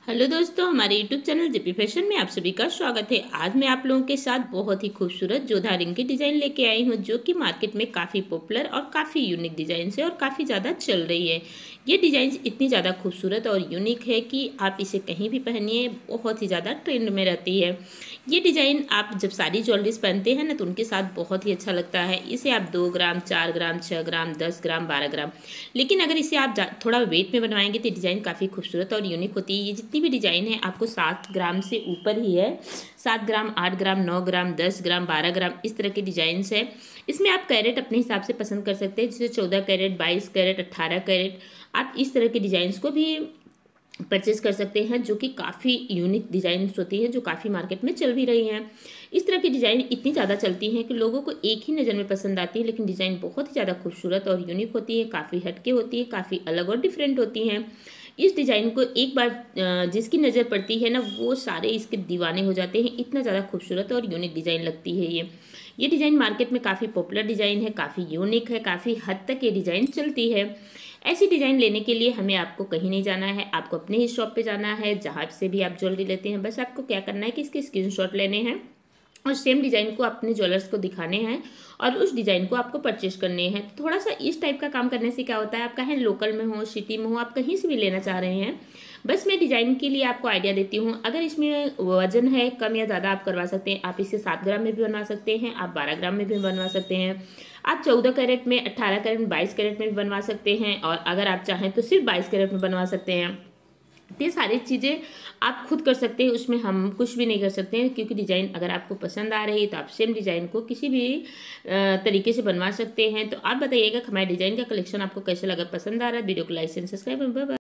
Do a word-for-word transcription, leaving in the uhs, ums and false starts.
Hello दोस्तों, हमारे YouTube channel JP fashion में आप सभी का स्वागत है। आज मैं आप लोगों के साथ बहुत ही खूबसूरत जोधा रिंग की डिज़ाइन लेके आई हूँ, जो कि मार्केट में काफ़ी पॉपुलर और काफ़ी यूनिक डिज़ाइन है और काफ़ी ज़्यादा चल रही है। ये डिज़ाइन इतनी ज़्यादा खूबसूरत और यूनिक है कि आप इसे कहीं भी पहनिए, बहुत ही ज़्यादा ट्रेंड में रहती है। ये डिज़ाइन आप जब सारी ज्वेलरीज पहनते हैं ना, तो उनके साथ बहुत ही अच्छा लगता है। इसे आप दो ग्राम, चार ग्राम, छः ग्राम, दस ग्राम, बारह ग्राम, लेकिन अगर इसे आप थोड़ा वेट में बनवाएंगे तो डिज़ाइन काफ़ी खूबसूरत और यूनिक होती है। ये जितनी भी डिज़ाइन है आपको सात ग्राम से ऊपर ही है। सात ग्राम, आठ ग्राम, नौ ग्राम, दस ग्राम, बारह ग्राम, इस तरह के डिज़ाइंस है। इसमें आप कैरेट अपने हिसाब से पसंद कर सकते हैं, जैसे चौदह कैरेट, बाईस कैरेट, अट्ठारह कैरेट। आप इस तरह के डिज़ाइंस को भी परचेज कर सकते हैं, जो कि काफ़ी यूनिक डिज़ाइंस होती हैं, जो काफ़ी मार्केट में चल भी रही हैं। इस तरह की डिज़ाइन इतनी ज़्यादा चलती हैं कि लोगों को एक ही नज़र में पसंद आती है, लेकिन डिज़ाइन बहुत ही ज़्यादा खूबसूरत और यूनिक होती है, काफ़ी हटके होती है, काफ़ी अलग और डिफरेंट होती हैं। इस डिज़ाइन को एक बार जिसकी नज़र पड़ती है ना, वो सारे इसके दीवाने हो जाते हैं। इतना ज़्यादा खूबसूरत और यूनिक डिज़ाइन लगती है ये ये डिज़ाइन मार्केट में काफ़ी पॉपुलर डिज़ाइन है, काफ़ी यूनिक है, काफ़ी हद तक ये डिज़ाइन चलती है। ऐसी डिज़ाइन लेने के लिए हमें आपको कहीं नहीं जाना है, आपको अपने ही शॉप पे जाना है, जहाँ से भी आप ज्वेलरी लेते हैं। बस आपको क्या करना है कि इसके स्क्रीनशॉट लेने हैं और सेम डिज़ाइन को अपने ज्वेलर्स को दिखाने हैं और उस डिज़ाइन को आपको परचेज करने हैं। थोड़ा सा इस टाइप का काम करने से क्या होता है, आप कहीं लोकल में हो, सिटी में हो, आप कहीं से भी लेना चाह रहे हैं, बस मैं डिज़ाइन के लिए आपको आइडिया देती हूँ। अगर इसमें वजन है कम या ज़्यादा, आप करवा सकते हैं। आप इसे सात ग्राम में भी बनवा सकते हैं, आप बारह ग्राम में भी बनवा सकते हैं, आप चौदह कैरेट में, अट्ठारह कैरेट में, बाईस कैरेट में भी बनवा सकते हैं, और अगर आप चाहें तो सिर्फ बाईस कैरेट में बनवा सकते हैं। ये सारी चीज़ें आप खुद कर सकते हैं, उसमें हम कुछ भी नहीं कर सकते हैं, क्योंकि डिज़ाइन अगर आपको पसंद आ रही है तो आप सेम डिज़ाइन को किसी भी तरीके से बनवा सकते हैं। तो आप बताइएगा हमारे डिज़ाइन का कलेक्शन आपको कैसे लगा, पसंद आ रहा है? वीडियो को like and subscribe. Bye bye.